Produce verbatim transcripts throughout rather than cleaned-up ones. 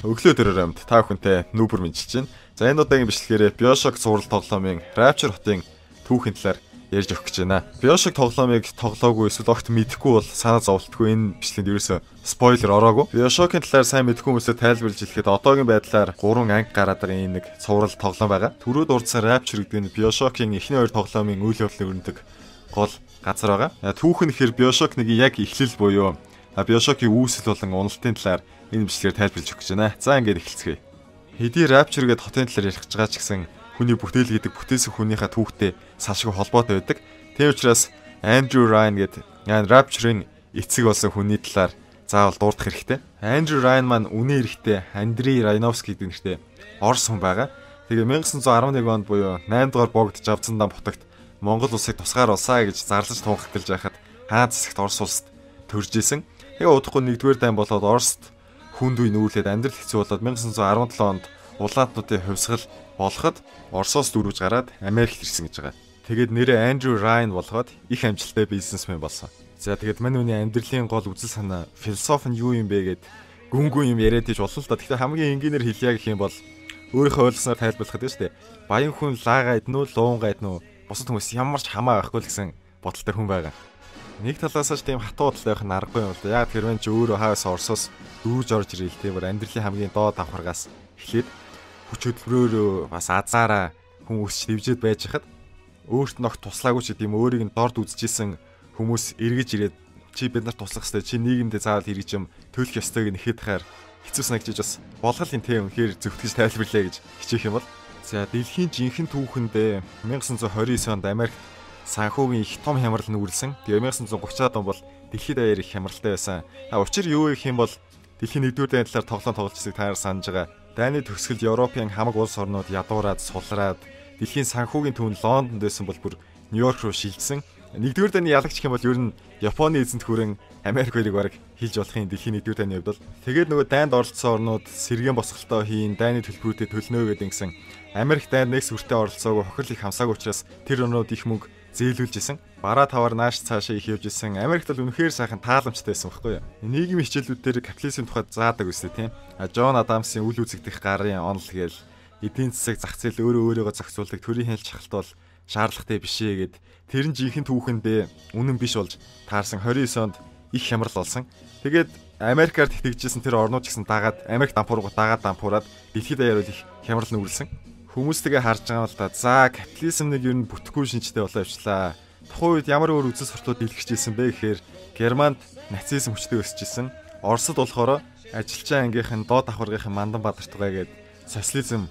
Өглөө төрөөрөмд та бүхэнтэй нүүбэр мэдчилж байна. За энэ удаагийн бичлэгээрээ Bioshock цуврал тоглоомын Rapture хотын түүхийн талаар ярьж өгөх гэж байна. Bioshock тоглоомыг тоглоогүй эсвэл огт мэдэхгүй бол санаа зовлтгүй энэ бичлэгэнд ерөөсөө спойлер ороогүй. Bioshock-ын талаар сайн мэдэхгүй хүмүүсээ тайлбарлаж хэлэхэд одоогийн байдлаар гурван анги гараад байгаа энэ нэг цуврал тоглоом байгаа. Түрүүд урдсан Rapture гэдэг нь Bioshock-ын эхний хоёр тоглоомын үйл явдлыг өрнөдөг гол газар байгаа. Түүх нь гэхээр Bioshock нэг яг эхлэл буюу Bioshock-ийн үүсэл болон уналтын талаар энэ бичлэгээр тайлбарлаж өгөх гэж байна. За ингээд эхэлцгээе. Хэдий Rapture гэдэг хотын талаар ярих гэж байгаа ч гэсэн хүний бүтээл гэдэг бүтээсэн хүнийхээ түүхтэй салшгүй холбоотой байдаг. Тийм учраас Andrew Ryan гэдэг яг Rapture-ын эцэг болсон хүний талаар заавал дурдах хэрэгтэй. Andrew Ryan маань үнэн эрэхтэй Андрей Райновский гэдэг нэртэй Орос хүн байгаа. Тэгээ 천ix арван нэг онд буюу найм дугаар богд Жавцан дан хотогт Монгол улсыг тусгаар улсаа гэж зарлаж тунхаглаж байхад хаан засагт Орос улсад төрж исэн. Тэгээ удахгүй нэгдүгээр дайм болоод Оросд хүнд үе нүүлээд амьдрал хэцүү болоод 천ix арван седем онд улаантнуудын хувьсгал болоход Оросоос дөрвж гараад Америкт ирсэн гэж байгаа. Тэгээд нэрээ Andrew Ryan болгоод их амжилттай бизнесмен болсон. За тэгээд мань үний амьдралын гол үзэл санаа философи нь юу юм бэ гэд гүнгүү юм яриад иж боллоо л да. Гэхдээ хамгийн энгийнээр хэлье гэх юм бол өөрийнхөө ойлгосноор тайлбарлахад тийм шүү дээ. Баян хүн лаагаа иднүү, луунгаа иднүү, бусад хүмүүс ямар ч хамаа байхгүй л гэсэн бодолтой хүн байгаа. Нэг талаас нь тийм хатуу бодолтой байх нь аргагүй юм л да. Яг тэр мэн ч өөрөө хаас Оросоос дүүж орж ирэл тиймэр амьдралын хамгийн доод давхаргаас эхлээд хүч хөдөлмөрөөрөө бас азаараа хүн өсч дэвжээд байж хахад өөрт ногт туслаагүй ч гэдэм өөрийг нь дорд үзчихсэн хүмүүс эргэж ирээд чи бид нарт туслах хэрэгтэй, чи нийгэмдээ заавал эргэж юм төлөх ёстойг нэхэд хаар хэцүү санагдаж бас болгол энэ тийм үнэхээр зөвтгөж тайлбарлая гэж хичээх юм бол. За дэлхийн жинхэнэ түүхэндээ 천ix двадцать девять онд Америкт санхүүгийн их том хямрал нүүрлсэн. Тэгээ 천ix thirty он бол дэлхийд даяар их хямралтай байсан. А учир юу гэх юм бол дэлхийн нэгдүгээр дайны талаар тоглоом тоглолцсыг та нар санаж байгаа. Дайны төгсгөлд Европын хамаг улс орнууд ядуураад сулраад дэлхийн санхүүгийн түүн Лондонд байсан бол бүр Нью-Йорк руу шилжсэн. Нэгдүгээр дайны ялагч гэх юм бол ер нь Японы эзэнт хүрэн Америк хоёрыг бараг хилж болохын дэлхийн нэгдүгээр дайны хувьд бол тэгээд нөгөө дайнд оролцсон орнууд сэргээн босголтоо хийн, дайны төлбөрүүдэд төлнө гэдэг ингэсэн Америк дайнд нэг сүртэй оролцоогүй хохирол их хамсаагүй учраас тэр орнууд их мөнгө зээлүүлж исэн. Бараа таваар нааш цаашаа их явж исэн. Америкт бол үнэхээр сайхан тааламжтай байсан байхгүй юу? Нийгмийн хичээлүүдээр капитализмын тухай заадаг үстэй тийм. А Джон Адамсын үл үзэгдэх гарын онол гээл эдийн засаг зах зээл өөрөө өөрийгөө зохицуулдаг төрийн хэлж шахалт бол шаардлагатай биш ээ гэд тэр нь жинхэнэ түүхэндээ үнэн биш болж таарсан29онд их хямрал болсон. Тэгээд Америкаар тэтгэжсэн тэр орнууд ч гэсэн дагаад Америк дампуургууд дагаад дампуураад дэлхийд даяар их хямрал нүүрлсэн. Хүмүүс тэгээ харж байгаа л да. За капитализм нэг ер нь бүтэхгүй шинжтэй болоо явчлаа. Тухайн үед ямар өөр үзэл сурталууд дэлгэрчээсэн бэ гэхээр Германд нацизм хүчтэй өсөж исэн. Оросд болохоор ажилчаа ангийнхан доод давхаргын мандан бадарчгаа гээд социализм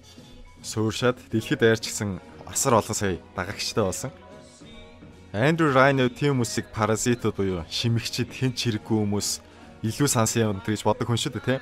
сууршаад дэлхийд даяар ч гэсэн асар олон сая дагагчтай болсон. Andrew Ryan тийм хүмүүсийг паразитууд буюу шимэгчид хэн ч хэрэггүй хүмүүс илүү сансан юм гэж боддог хүн шүү дээ, тийм.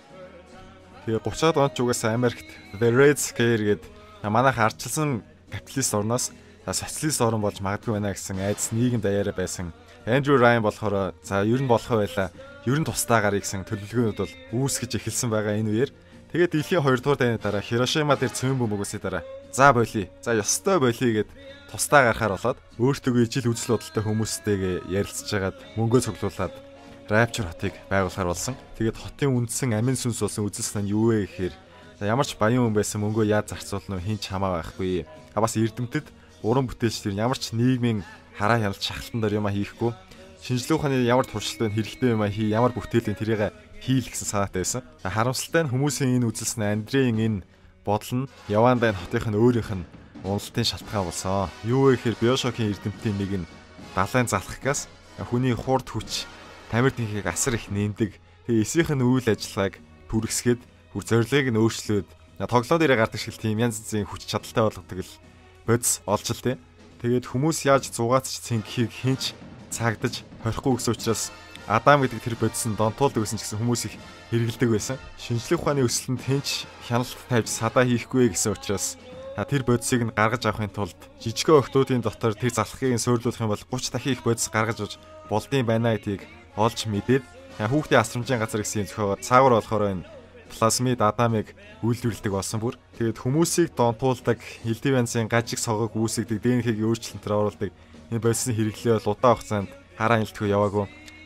Тэгээ гуцаад онд ч угаасаа Америкт The Red Scare гээд манайх ардчилсан капиталист орноос социалист орн болж магадгүй байна гэсэн айдас нийгэм даяараа байсан. Andrew Ryan болохоор за ер нь болох байлаа. Ер нь тусдаа гарыг гэсэн төлөвлөгөөнүүд бол үүсгэж эхэлсэн байгаа энэ үеэр. Тэгээд дэлхийн хоёр дахь дайны дараа Хирошима дээр цөм бөмбөг үсээ дараа за болий. За ёстой болий гэд тусдаа гарахаар болоод өөртөө ижил үзэл бодолтой хүмүүстэйгээ ярилцж хагаад мөнгөө цуглуулад Rapture хотыг байгуулахар болсон. Тэгээд хотын үндсэн амин сүнс болсон үзэл санаа нь юу вэ гэхээр ямар ч баян хүн байсан мөнгөө яаж зарцуулна вэ хин ч хамаа байхгүй. А бас эрдэмтэд уран бүтээлч тэр ямар ч нийгмийн хараа хяналт шахалтан дээр юм а хийхгүй. Шинжлэх ухааны ямар туршилт вэ хэрэгтэй юм а хий ямар бүтээлийн тэрийг хийл гэсэн санаатай байсан. Харамсалтай нь хүмүүсийн энэ үзэл санаа Андрейн энэ бодол нь яваан дайн хотынх нь өөрийнх нь уналтын шалтгаан болсон. Юу вэ гэхээр Bioshock-ийн эрдэмтдийн нэг нь далайн залхахгаас хүний хурд хүч тамир тэнхийг асар их нэмдэг. Тэгээ эсийнх нь үйл ажиллагааг түргэсгээд хүр зорилгыг нь өөрчлөөд тоглоом дээрээ гардаг шиг тийм янз бүрийн хүч чадалтай болгодог л бодис олж л тээ. Тэгээд хүмүүс яаж зугаац цэнгхийг хинч цагдаж хорихгүй гэсэн учраас Адам гэдэг тэр бодис нь донтуулдаг гэсэн ч гэсэн хүмүүс их хэрэгэлдэг байсан. Шинжлэх ухааны өсөлтөнд хинч хяналт тавьж садаа хийхгүй гэсэн учраас тэр бодисыг нь гаргаж авахын тулд жижигхэн охтуудын дотор тэр залхахыг нь суйрлуулах юм бол гуч дахин их бодис гаргаж иж болдсон байна гэдгийг олж мэдээд хүүхдийн асрамжийн газар гэсэн зохиогоо цаагуур болохоор энэ плазмид Адамыг үйлдвэрлэдэг болсон бүр. Тэгээд хүмүүсийг донтуулдаг, элдв янзын гажиг согог үүсгдэг, ДНХ-гийн өөрчлөлтөөр оруулдаг энэ бодисны хэрэглээ бол удаан хугацаанд хараа хяналтгүй яваагүй.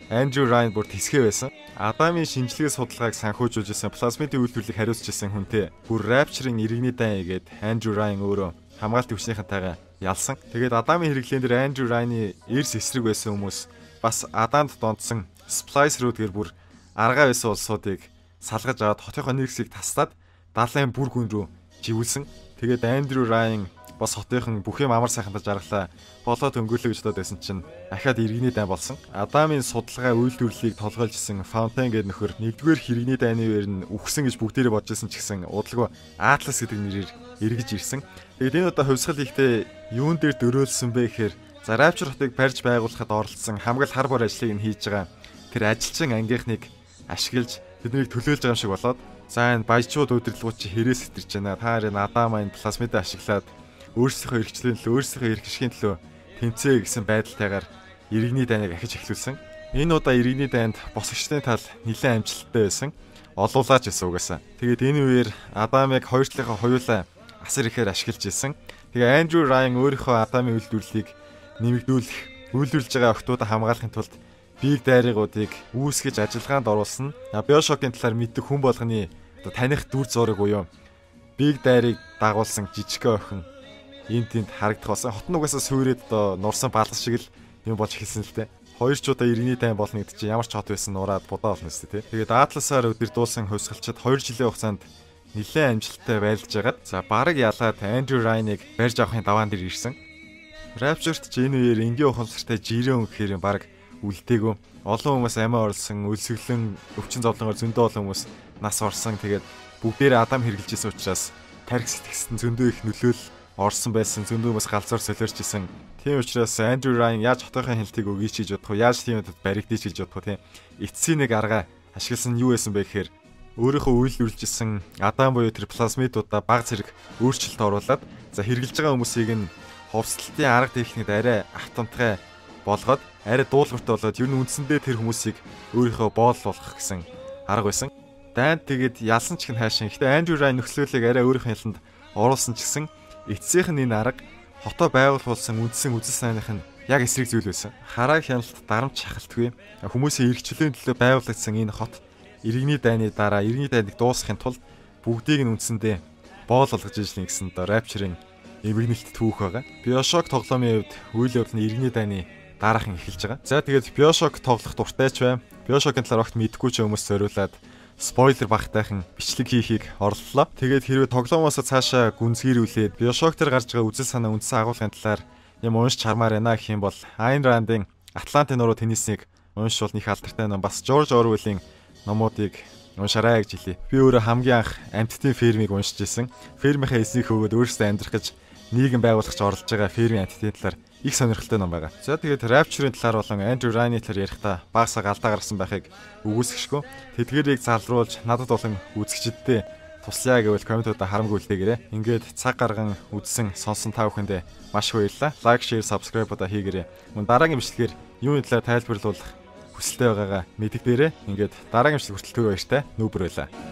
Andrew Ryan бүр тэсгэ байсан. Адамын шинжилгээ судалгааг санхүүжүүлж исэн плазмидын үйлдвэрлэлийг хариуцж исэн хүнтэй бүр Rapture-н иргэний дайн игээд Andrew Ryan өөрөө хамгаалт өвчнийхэнтэйгээ ялсан. Тэгээд Адамын хэрэглэн дээр Andrew Ryan-ы эрс эсрэг байсан хүмүүс бас Адамд донтсон Splicer-уудгээр бүр аргаа байсан улсуудыг салгаж аваад хотынхоо нэрсийг таслаад далайн бүр гүн рүү живүүлсэн. Тэгээд Andrew Ryan бас хотынхан бүх юм амар сайхандаж жаргалаа болоод өнгөлөө гэж бодоод байсан чинь ахаад иргэний дайн болсон. Адамын судалгаа үйлдвэрлэлийг толгойлж исэн Fountain гэдэг нөхөр нэгдүгээр иргэний дайны үеэр нь үхсэн гэж бүгдээрээ бодож исэн ч гэсэн удалгүй Atlas гэдэг нэрээр эргэж ирсэн. Тэгээд энэ удаа хувьсгал ихтэй юун дээр дөрөөлсөн бэ гэхээр за Rapture хотыг барьж байгуулахад оролцсон хамгийн хар бор ажлыг нь хийж байгаа тэр ажилчин ангийнхныг ашиглаж тэднийг төлөөлж байгаа юм шиг болоод за энэ баячууд удирдлагууд чи хэрээс сэтэрч байна. Та харин Адам айн плазмидаа ашиглаад өөрсдийнхөө эрхчлэн төлөө өөрсдийнхөө эрх ашигын төлөө тэмцээ гэсэн байдалтайгаар иргэний дайныг ахиж эхлүүлсэн. Энэ удаа иргэний дайнд босгочдын тал нэлээд амжилттай байсан. Олуулаач гэсэн угаасаа. Тэгээд энэ үеэр Адамыг хоёр талынхаа хоёулаа асар ихээр ашиглаж ирсэн. Тэгээ Andrew Ryan өөрийнхөө Адамын үйлдвэрлэлийг нэмэгдүүлэх, үйлдвэрлэж байгаа охтуудаа хамгаалахын тулд биг дайригуудыг үүсгэж ажиллагаанд оруулсан. Bioshock-ын талаар мэддэг хүн болгоны одоо таних дүр зураг буюу биг дайрыг дагуулсан жижиг охин энд тэнд харагдах болсон. Хот нугасаа сүрээд одоо нурсан балгас шиг л юм болж эхэлсэн л дээ. Хоёр ч удаа иргэний дайн болно гэдэг чинь ямар ч хот байсан нураад будаа болно шүү дээ. Тэгээд Atlas-аар өдөрдүүлсэн хувьсгалчид хоёр жилийн хугацаанд нэлээд амжилттай байлж агаад за бараг ялаад Andrew Ryan-ыг барьж авахын даваан дээр ирсэн. Rapture-т ч энэ үеэр энгийн ухамсартай жирэн гэхээр баг үлдээгөө. Олон хүмүүс амиа орлсон, өлсгөлэн, өвчин зовлонгоор зөндөө олон хүмүүс нас орсон. Тэгээд бүгдээрээ Адам хэрглэж исэн учраас тарих сэтгсэн зөндөө их нөлөөл орсон байсан. Зөндөө хүмүүс галзуур солиорч исэн. Тийм учраас Andrew Ryan яаж хотынхаа хяналтыг өгье ч гэж бодох уу, яаж тийм удаад баригдчих гэж бодох уу тийм. Эцсийн нэг арга ашигласан юу байсан бэ гэхээр өөрийнхөө үйлдвэрлэж исэн Адам буюу тэр плазмидуудаа баг зэрэг өөрчлөлт оруулад за хэрглэж байгаа хүмүүсийг нь ховслтын арга техникт арай автоматгай болгоод арай дуулууртай болоод ер нь үндсэндээ тэр хүмүүсийг өөрийнхөө боол болгох гэсэн арга байсан. Дайнд тэгээд ялсан ч гэн хайшин. Гэхдээ Andrew Ryan нөхцөлийг арай өөрийнхөө хяналтанд оруулсан ч гэсэн эцсийнх нь энэ арга хотоо байгуулсан үндсэн үзэл санаах нь яг эсрэг зүйл байсан. Хараа хяналт дарамт шахалтгүй. Хүмүүсийн эрхчлөлийн төлөө байгуулагдсан энэ хот иргэний дайны дараа иргэний дайныг дуусгахын тулд бүгдийг нь үндсэндээ боол болгож ижлэн гэсэн доо Rapture-ын эмгэнэлт түүх байгаа. Bioshock тоглоомын хувьд үйл явдал нь иргэний дайны дараахан эхэлж байгаа. За тэгээд Bioshock тоглох дуртай ч бай. Bioshock-ын талаар огт мэдгүй ч хүмүүс зориулаад спойлер багтайхан бичлэг хийхийг орлоо. Тэгээд хэрвээ тоглоомоос цаашаа гүнзгийрүүлээд Bioshock дээр гарч байгаа үзэл санаа үндсэн агуулгын талаар юм уншиж хармаар байна гэх юм бол Ayn Rand-ын Атлантын нуруу теннисийг уншвал них алдартай ном, бас George Orwell-ийн номуудыг уншаарай гэж хэлье. Би өөрөө хамгийн анх амьтдын фермийг уншиж исэн. Фермийнхаа эснийг хөвгөд өөрсдөө амьдрах гэж нийгэм байгуулахч оролж байгаа фермийн амьтдын талаар их сонирхолтой ном байгаа. За тэгээд Rapture-ын талаар болон Andrew Ryan-ы талаар ярихдаа багасаа галдаа гарсан байхыг үгүйсгэшгүй. Тэдгээрийг залруулж надад болон үзэгчдэд туслая гэвэл комментуудаа харамгүй үлдээгээрэй. Ингээд цаг гарган үзсэн, сонсон та бүхэндээ маш их баярлалаа. Лайк, шеэр, subscribe удаа хийгээрэй. Мөн дараагийн бичлэгээр юуны талаар тайлбарлуулах хүсэлтэй байгаагаа мэддэгээрэй. Ингээд дараагийн бичлэг хүртэл түр баяртай. Нүүбэр байлаа.